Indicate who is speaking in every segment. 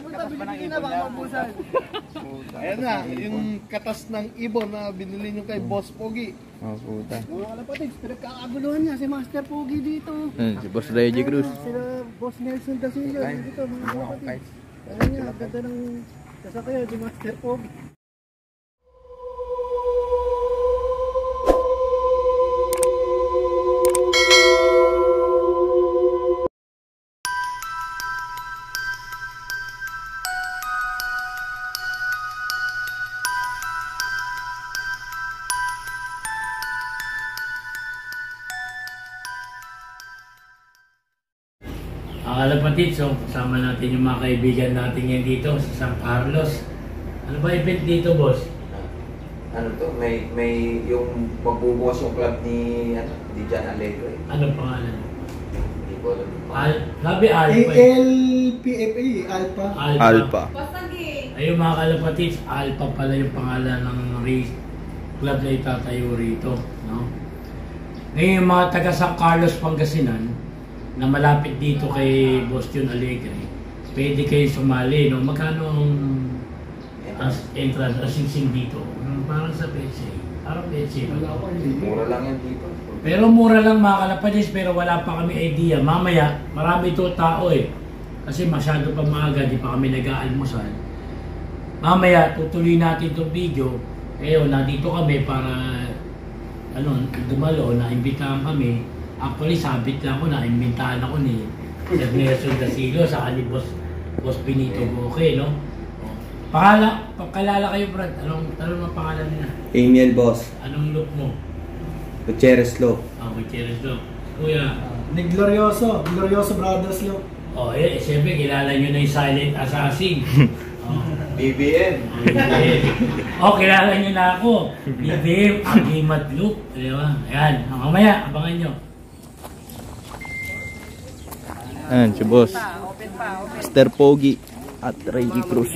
Speaker 1: Bili na, baka mabusan. Ayan na, yung katas ng ibon na binili nyo kay Boss Pogi.
Speaker 2: Oh, puta.
Speaker 1: Mga kalapatids, pinagkakaguluhan niya si Master Pogi dito.
Speaker 2: Si Boss Reggie Cruz.
Speaker 1: Sila Boss Nelson Dasillo dito, mga kalapatids. Ayan niya, ganda ng sasakyan si Master Pogi.
Speaker 3: Kalapatid, so kasama natin yung mga kaibigan natin ngayon dito sa San Carlos. Ano ba event dito, boss?
Speaker 4: Ano to? May yung magbubukas yung club ni Jan Alegre.
Speaker 3: Ano pangalan?
Speaker 4: Hindi ko alam.
Speaker 3: Sabi Alpha.
Speaker 1: ALPFA, Alpha.
Speaker 2: Alpha.
Speaker 3: Ayun mga kalapatid, Alpha pala yung pangalan ng race club na itatayo rito. No? Ngayon yung mga taga San Carlos, Pangasinan, na malapit dito kay Boss John Alegre, pwede kayo sumali, no? Magkano ang entrance, singsing dito? Parang sa PSA. Parang PSA.
Speaker 4: Mura lang yan dito.
Speaker 3: Pero mura lang mga kalapadis, pero wala pa kami idea. Mamaya, marami ito tao eh. Kasi masyado pa maaga, di pa kami nag-aalmusal. Mamaya, tutuloy natin itong video. Nandito kami para dumalo, naimbitahan kami. Actually, sabit lang ko na, imbitahan ako ni Nelson Dasillo sa ni Boss Benito Boque, no? Pagkalala kayo, Brad, anong ang pangalan niya?
Speaker 2: Amiel, boss.
Speaker 3: Anong look mo?
Speaker 2: Gutierrez look.
Speaker 3: Gutierrez look. Kuya?
Speaker 1: Ni Glorioso Brothers look.
Speaker 3: Siyempre, kilala nyo na yung Silent Assassin.
Speaker 4: BBM.
Speaker 3: Kilala nyo na ako. BBM, Agimat look. Diba? Ayan, mamaya, abangan nyo.
Speaker 2: Ayan, si Boss Mr. Pogi at Reggie Cruz.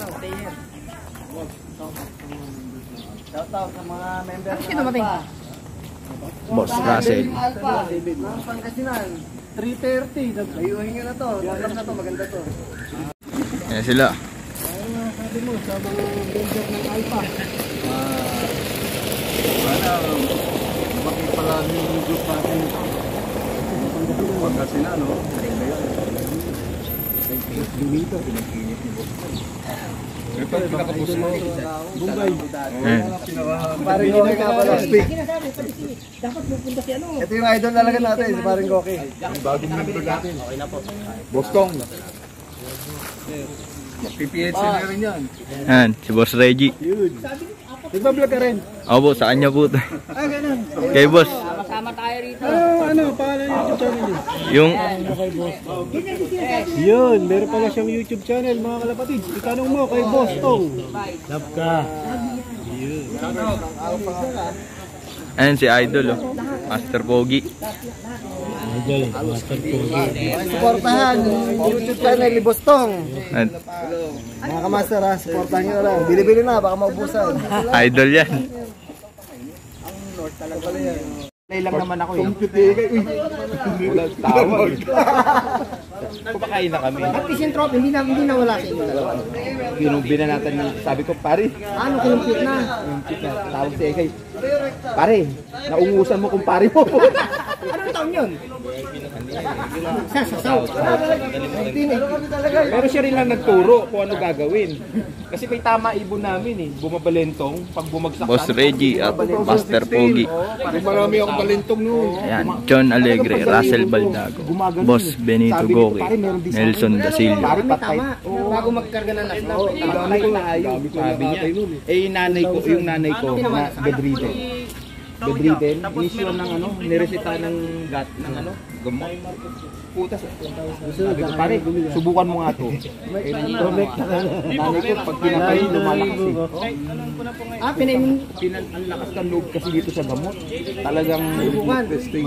Speaker 1: Shoutout sa mga member
Speaker 5: Sino mating?
Speaker 2: Boss Russell.
Speaker 1: Alpha, Pangasinan, 3:30. Ayuhin nyo na to. Alam na to, maganda to.
Speaker 2: Ayan sila.
Speaker 1: Ano sabi mo sa mga member ng Alpha? Makipalami yung group natin. Pangasinan, no? Dito, pinag-init ni Boss. Ito, pinakapos mo. Bumbay. Paring Goki nga pala.
Speaker 5: Dapat pupunta si ano.
Speaker 1: Ito yung idol talaga natin, si Paring Goki. Bagong member natin. Okay na po. Bostong. Mag-PPH na rin yan.
Speaker 2: Ayan, si Boss Reggie.
Speaker 1: Nagbablog ka rin?
Speaker 2: Boss, sa kanya po.
Speaker 1: Ganun.
Speaker 2: Kay Boss.
Speaker 5: Sama tayo rito.
Speaker 1: Pangalan yung YouTube channel niya?
Speaker 2: Yung...
Speaker 1: Yun, meron pala siyang YouTube channel, mga kalapatid. Itanong mo kay Boss Tong.
Speaker 3: Love ka.
Speaker 2: Ayan si Idol, Master Pogi.
Speaker 3: Idol, Master Pogi.
Speaker 1: Supportahan yung YouTube channel ni Boss Tong.
Speaker 2: Ayan.
Speaker 1: Mga kamaster, supportahan nyo lang. Bili-bili na, baka maubusan.
Speaker 2: Idol yan.
Speaker 4: Play lang naman ako eh. Wala tawag. Kumakain na kami.
Speaker 5: At least yung trophy, hindi na wala sa inyo.
Speaker 4: Kinumbi na natin. Sabi ko, pare.
Speaker 5: Ano, kinumpit na?
Speaker 4: Tawag si Ekay. Pare, naungusan mo kung pare mo.
Speaker 5: Anong taon yun? Sasasaw.
Speaker 4: Pero siya rin lang nagturo kung ano gagawin. Kasi may tama ibon namin eh. Bumabalentong. Pag bumagsak
Speaker 2: Boss Reggie at Master Pogi.
Speaker 1: Marami akong balintong noon.
Speaker 2: Ayan, John Alegre, Russell Baldago, Boss Benito Goque, Nelson Dasillo.
Speaker 5: Tama. Bago magkarga ng last lap.
Speaker 4: Sabi niya. Yung nanay ko na bedridden. Bedridden, inisyon ng niresita ng gamot. Putas. Sabi ko, pare, subukan mo nga to. Nanay ko, pag pinatay, lumalakas eh. Ang lakas ng loob kasi dito sa gamot. Talagang testing.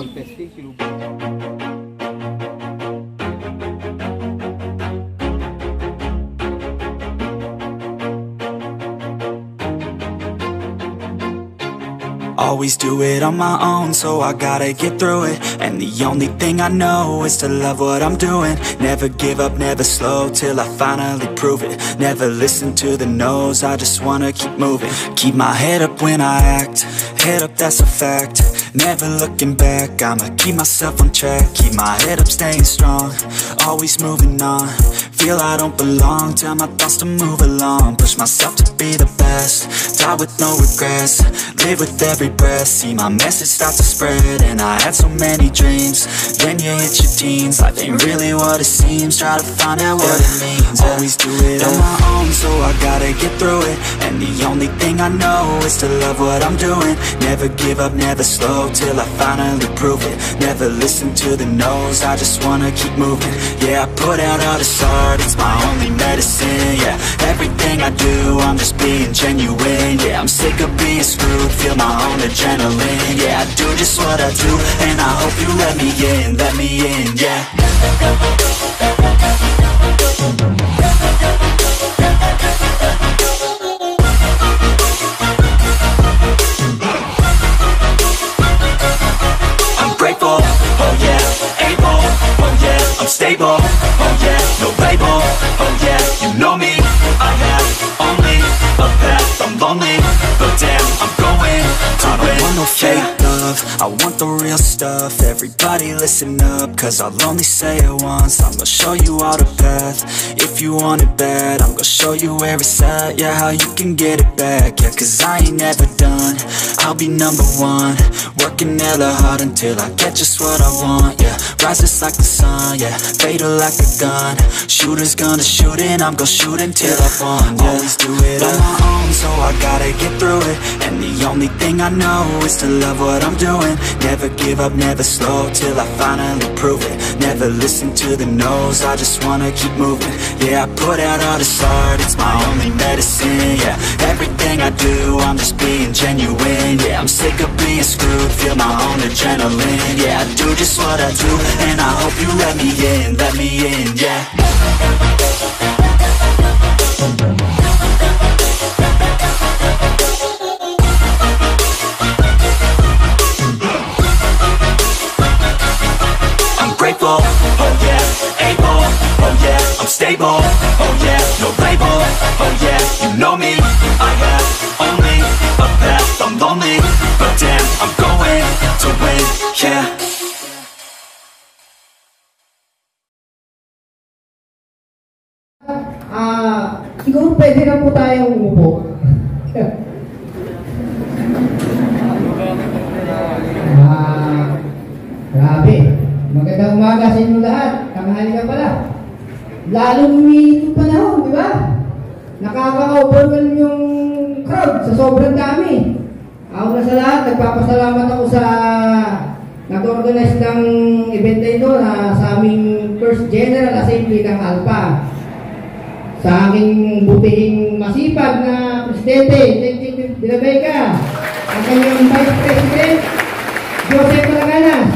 Speaker 6: Always do it on my own, so I gotta get through it. And the only thing I know is to love what I'm doing. Never give up, never slow, till I finally prove it. Never listen to the no's, I just wanna keep moving. Keep my head up when I act, head up, that's a fact. Never looking back, I'ma keep myself on track. Keep my head up, staying strong, always moving on. Feel I don't belong, tell my thoughts to move along. Push myself to be the best, die with no regrets. Live with every breath, see my message start to spread. And I had so many dreams, then you hit your teens. Life ain't really what it seems, try to find out what it means. Always do it on my own, so I gotta get through it. And the only thing I know is to love what I'm doing. Never give up, never slow, till I finally prove it. Never listen to the no's, I just wanna keep moving. Yeah, I put out all this art, it's my only medicine. Yeah, everything I do, I'm just being genuine. Yeah, I'm sick of being screwed, feel my own adrenaline. Yeah, I do just what I do, and I hope you let me in, yeah. Grateful, oh yeah, able, oh yeah, I'm stable, oh yeah, no label, oh yeah, you know me, I have only a path, I'm lonely, but damn, I'm going to win. I don't want no fake love, I want the real stuff. Everybody listen up, cause I'll only say it once. I'm gonna show you all the path, if you want it bad. I'm gonna show you where it's at, yeah, how you can get it back. Yeah, cause I ain't never done, I'll be number one. Working hella hard until I get just what I want, yeah. Rises like the sun, yeah, fatal like a gun. Shooter's gonna shoot and I'm gonna shoot until I won, yeah. Always do it on my own, so I gotta get through it. And the only thing I know is to love what I'm doing. Never give up, never slow, till I finally prove it. Never listen to the no's, I just wanna keep moving. Yeah, I put out all this art, it's my only medicine. Yeah, everything I do, I'm just being genuine. Yeah, I'm sick of being screwed, feel my own adrenaline. Yeah, I do just what I do, and I hope you let me in, yeah. I'm grateful, oh yeah, able, oh yeah, I'm stable, oh yeah, no label, oh yeah, you know me, I have only a path, I'm lonely, but damn, I'm going to win, yeah.
Speaker 5: Siguro pwede na po tayong umupo. Grabe. Magandang umaga sa inyo lahat. Tanghali ka pala. Lalong umiinit yung panahon, di ba? Nakaka-overwhelm yung crowd sa sobrang dami. Ako na sa lahat, nagpapasalamat ako sa nag-organize ng event na ito sa aming First General Assembly ng ALPA. Sa aking butihing masipag na Presidente, Chenching Dilabeka, ang kanyang Vice President, Joseph Malaganas.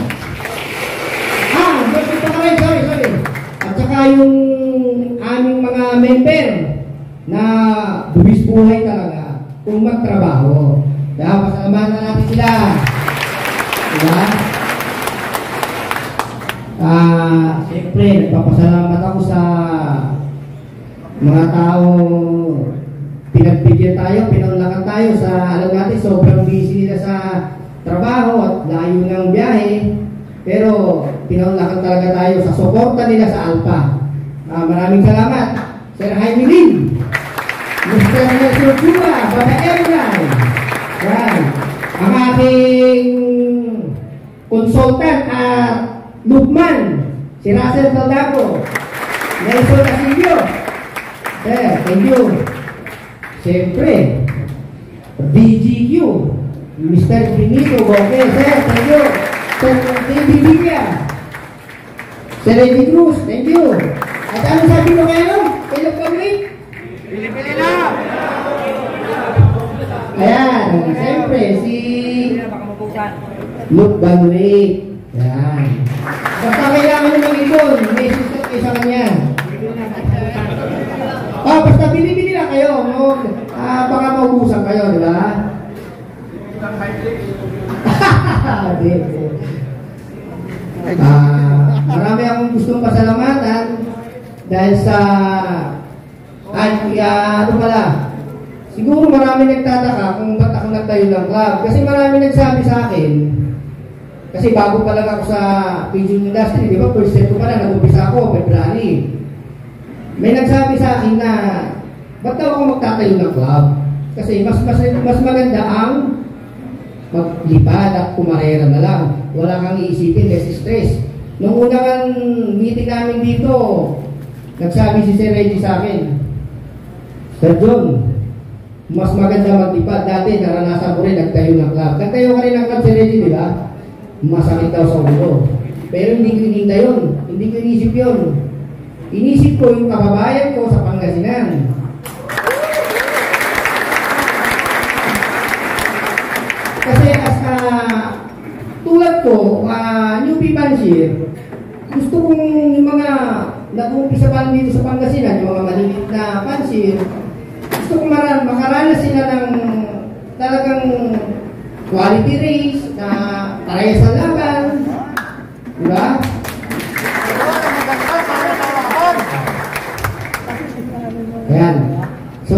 Speaker 5: Joseph Malaganas, sorry. At saka yung aming mga member na buwis buhay talaga kung magtrabaho. Kaya pasalamatan natin sila. Diba? Siyempre, nagpapasalamat ako sa mga tao pinagbigyan tayo, pinaunlakan tayo sa alam natin, sobrang busy nila sa trabaho at layo ng biyahe. Pero pinaunlakan talaga tayo sa suporta nila sa ALPA. Maraming salamat. Sir Jaime Lim, Mr. Nelson Cuba, Baba Erlan, ang aking consultant at Lukman, si Russell Saldaco, Nelson Casillo. Sir, thank you. Siyempre, BGQ, Mr. Benito Boque, sir, thank you. Sir David Villa, Sir David Cruz, thank you. At ano sabi mo kayo? Kayo public? Pili-pili na! Ayan, siyempre, si Luke Banwick. Ayan. Basta kailangan nyo mag-ipon, may system kayo sa kanya. Basta bili-bili lang kayo, no? Baka maubusan kayo, di ba? Marami akong gustong pasalamatan dahil sa ano pala, siguro marami nagtataka kung ba't ako nagtayo ng club. Kasi marami nagsabi sa akin, kasi bago pa lang ako sa pigeon industry, di ba? First step ko pa lang, nag-umpisa ako, February. May nagsabi sa akin na, ba't daw ako magtatayo ng club? Kasi mas maganda ang maglipad at kumarera na lang. Wala kang iisipin, less stress. Nung unang meeting namin dito, nagsabi si Sir Reggie sa akin, Sir John, mas maganda maglipad. Dati naranasan ko rin, nagtayo ng club. Nagtayo ka rin ng club, Sir Reggie, di ba? Masakit daw sa ulo. Pero hindi ko ininda yun. Hindi ko inisip yun. Inisip ko yung kababayan ko sa Pangasinan. Kasi tulad ko, newbie pansier, gusto kong yung mga nag-uumpisa pa dito sa Pangasinan, yung mga maliliit na pansier, gusto kong makaranas sila ng talagang quality race na parehas sa laban. Diba? Ayan. So,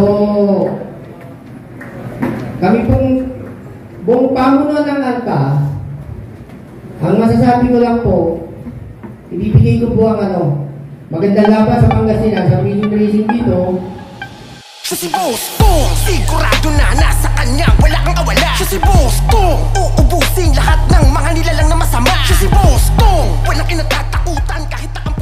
Speaker 5: kami pong buong pamunuan ng ALCA, ang masasabi ko lang po, ibibigay ko po ang magandang laban sa Pangasinan, sa pigeon racing dito.
Speaker 7: Siya si Boss Tong, sigurado na nasa kanya, wala kang kawala. Siya si Boss Tong, uubusin lahat ng mga nilalang na masama. Siya si Boss Tong, walang kinatatakutan kahit